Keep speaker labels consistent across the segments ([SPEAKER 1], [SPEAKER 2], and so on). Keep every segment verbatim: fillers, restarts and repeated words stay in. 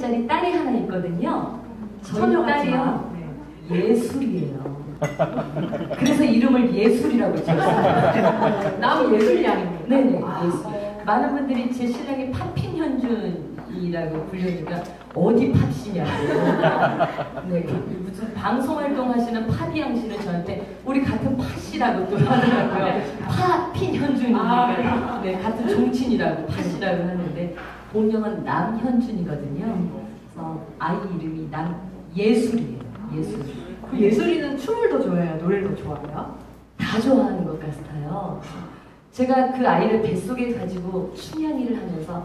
[SPEAKER 1] 살짜리 딸이 하나 있거든요. 저희 딸이요. 네. 예술이에요. 그래서 이름을 예술이라고 지었어요.
[SPEAKER 2] 남 예술량입니다.
[SPEAKER 1] 네네, 예술. 많은 분들이 제 신랑이 팝핀 현준이라고 부르니까 어디 팝시냐고. 네, 무슨 방송활동 하시는 파비앙 씨는 저한테 우리 같은 팥이라고 또 하더라고요. 팝핀 현준이니까. 네, 같은 종친이라고 팥이라고 하는데 본명은 남현준이거든요. 그래서 아이 이름이 남예술이에요. 예술.
[SPEAKER 2] 그 예술이는 춤을 더 좋아해요? 노래를 더 좋아해요?
[SPEAKER 1] 다 좋아하는 것 같아요. 제가 그 아이를 뱃속에 가지고 춘향이를 하면서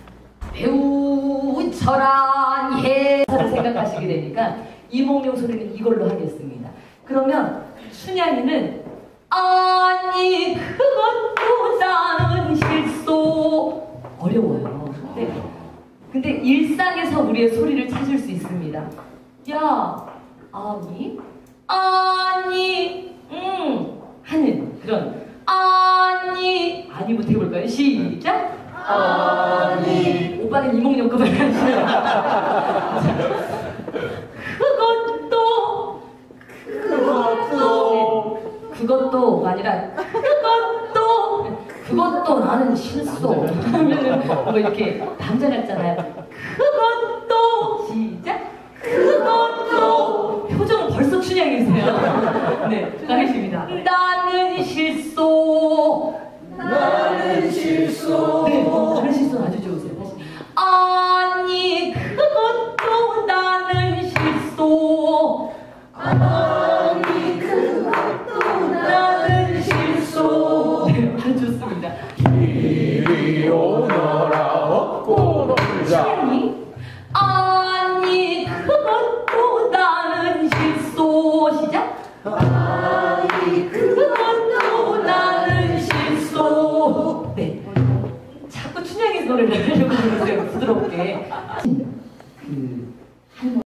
[SPEAKER 1] 배우처럼 해서를 생각하시게 되니까 이몽룡 소리는 이걸로 하겠습니다. 그러면 춘향이는 아니 그것도 나는 실소 어려워요. 근데, 근데 일상에서 우리의 소리를 찾을 수 있습니다. 야 아니 아니 음 하는 그런 아니 아니부터 해볼까요? 시작. 아니 오빠는 이몽룡 그만 하시죠. 그것도 그것도 그것도 아니라 그것도 그것도 나는 실소 하면은 뭐 이렇게 남자 같잖아요. 그것도 시작. 그것도 표정은 벌써 춘향이세요. 네, 가겠습니다. 나는 실소.
[SPEAKER 3] 나는 실소.
[SPEAKER 1] 네, 나는 실소 아주 좋으세요. 다시. 아니 그것도 나는 실소.
[SPEAKER 3] 아니 그것도 나는 실소.
[SPEAKER 1] 네, 아주 좋습니다.
[SPEAKER 3] 이리 오너라 업고 놀자.
[SPEAKER 1] 춘향이 아니 그것도 나는 실소. 시작.
[SPEAKER 3] 아니
[SPEAKER 1] 그것도 나는 실소. 네. 자꾸 춘향이 노래를 하려고 그러세요. 부드럽게. 그